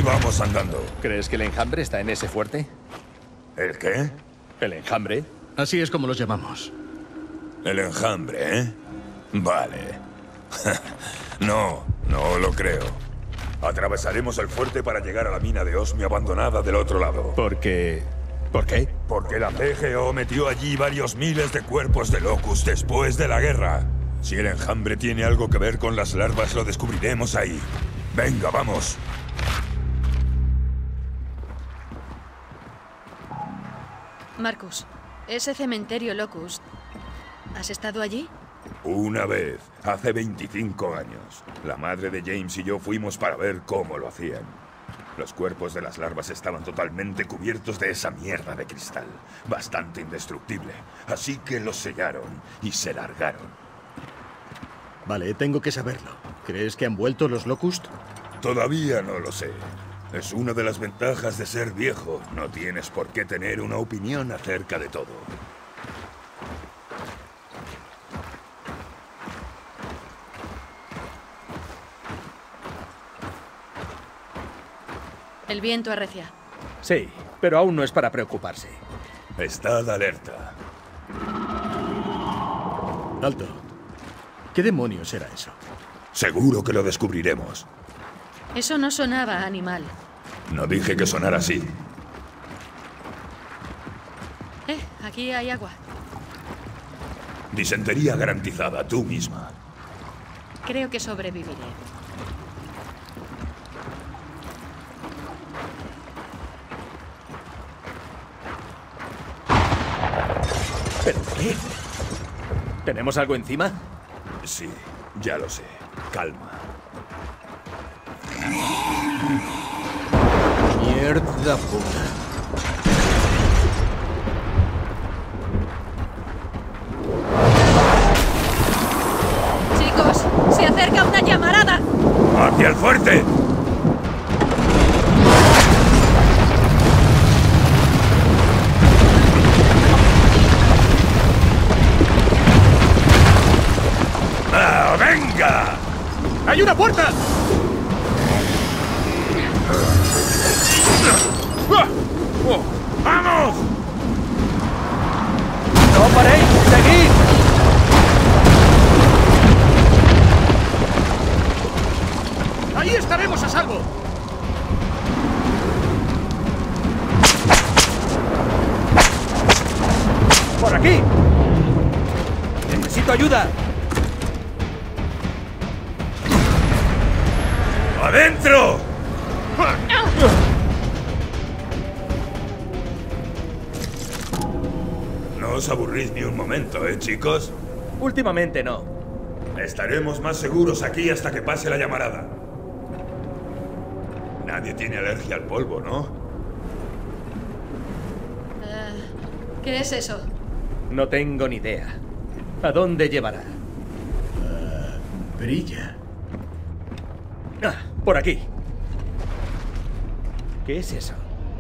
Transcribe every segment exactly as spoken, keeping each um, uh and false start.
vamos andando. ¿Crees que el enjambre está en ese fuerte? ¿El qué? ¿El enjambre? Así es como los llamamos. El enjambre, ¿eh? Vale. No, no lo creo. Atravesaremos el fuerte para llegar a la mina de osmio abandonada del otro lado. ¿Por qué? ¿Por qué? Porque la C G O metió allí varios miles de cuerpos de Locust después de la guerra. Si el enjambre tiene algo que ver con las larvas, lo descubriremos ahí. Venga, vamos. Marcus, ese cementerio Locust, ¿has estado allí? Una vez, hace veinticinco años. La madre de James y yo fuimos para ver cómo lo hacían. Los cuerpos de las larvas estaban totalmente cubiertos de esa mierda de cristal. Bastante indestructible. Así que los sellaron y se largaron. Vale, tengo que saberlo. ¿Crees que han vuelto los Locust? Todavía no lo sé. Es una de las ventajas de ser viejo. No tienes por qué tener una opinión acerca de todo. El viento arrecia. Sí, pero aún no es para preocuparse. Estad alerta. Alto. ¿Qué demonios era eso? Seguro que lo descubriremos. Eso no sonaba a animal. No dije que sonara así. Eh, aquí hay agua. Disentería garantizada, tú misma. Creo que sobreviviré. ¿Pero qué? ¿Tenemos algo encima? Sí, ya lo sé. Calma. Mierda puta. Chicos, se acerca una llamarada. ¡Hacia el fuerte! ¡Ah, venga! ¡Hay una puerta! ¡Vamos! ¡No paréis! ¡Seguid! ¡Ahí estaremos a salvo! ¡Por aquí! ¡Necesito ayuda! ¡Adentro! No os aburrís ni un momento, ¿eh, chicos? Últimamente no. Estaremos más seguros aquí hasta que pase la llamarada. Nadie tiene alergia al polvo, ¿no? Eh, ¿Qué es eso? No tengo ni idea. ¿A dónde llevará? Brilla. Ah, por aquí. ¿Qué es eso?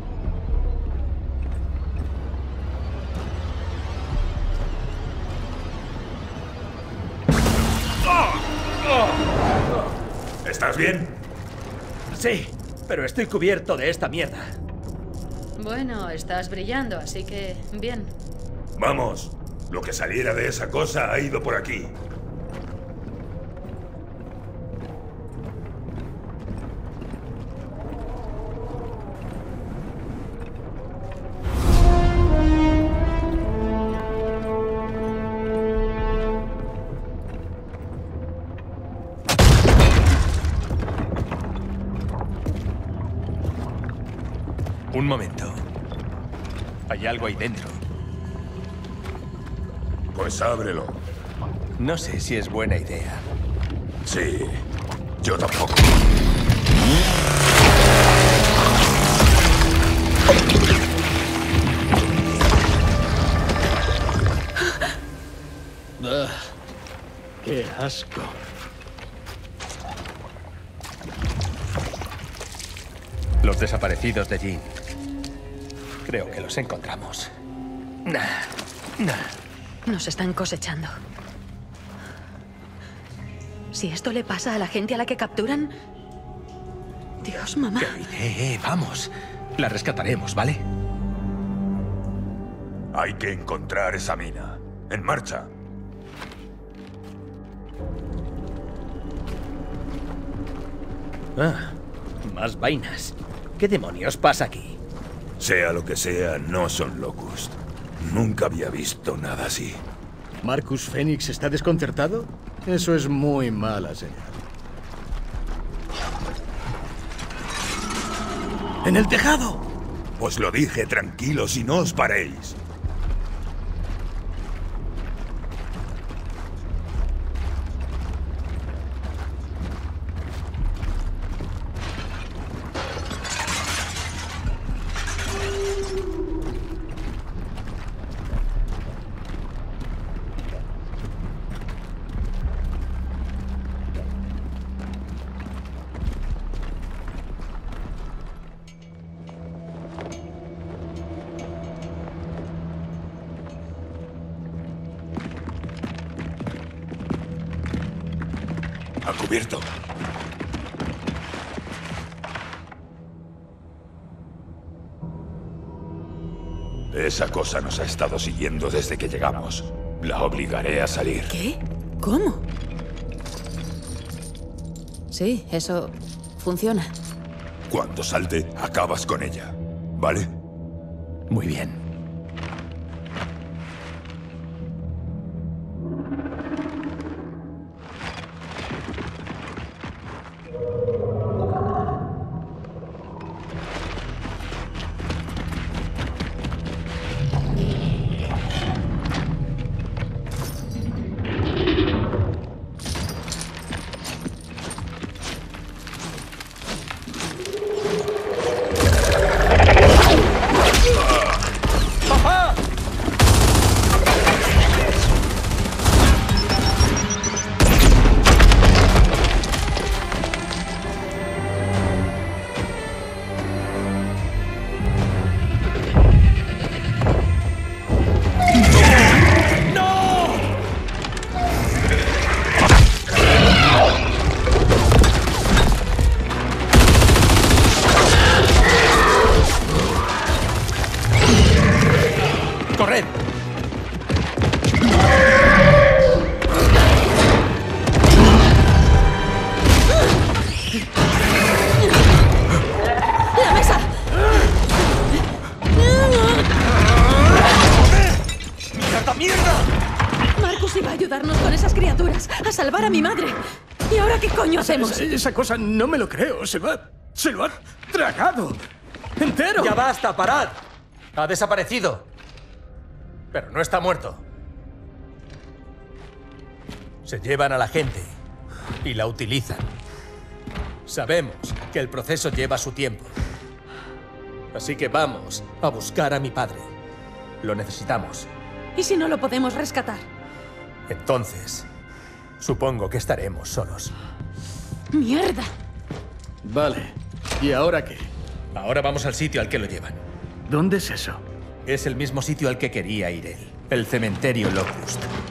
¿Estás bien? Sí, pero estoy cubierto de esta mierda. Bueno, estás brillando, así que bien. Vamos. Lo que saliera de esa cosa ha ido por aquí. Un momento. Hay algo ahí dentro. Pues ábrelo. No sé si es buena idea. Sí, yo tampoco. Ah, ¡qué asco! Los desaparecidos de Jean. Creo que los encontramos. Nah, nah. Nos están cosechando. Si esto le pasa a la gente a la que capturan... Dios, mamá. Kate, eh, eh, vamos. La rescataremos, ¿vale? Hay que encontrar esa mina. ¡En marcha! Ah, más vainas. ¿Qué demonios pasa aquí? Sea lo que sea, no son Locust. Nunca había visto nada así. ¿Marcus Fenix está desconcertado? Eso es muy mala señal. ¡En el tejado! Os lo dije, tranquilos y no os paréis. A cubierto. Esa cosa nos ha estado siguiendo desde que llegamos. La obligaré a salir. ¿Qué? ¿Cómo? Sí, eso funciona. Cuando salte, acabas con ella. ¿Vale? Muy bien. ¡Corred! ¡La mesa! ¡Mierda, mierda! Marcus iba a ayudarnos con esas criaturas, a salvar a mi madre. ¿Y ahora qué coño hacemos? Esa, esa cosa no me lo creo. Se lo ha... se lo ha tragado. ¡Entero! ¡Ya basta, parad! Ha desaparecido. Pero no está muerto. Se llevan a la gente y la utilizan. Sabemos que el proceso lleva su tiempo. Así que vamos a buscar a mi padre. Lo necesitamos. ¿Y si no lo podemos rescatar? Entonces, supongo que estaremos solos. ¡Mierda! Vale. ¿Y ahora qué? Ahora vamos al sitio al que lo llevan. ¿Dónde es eso? Es el mismo sitio al que quería ir él. El cementerio Locust.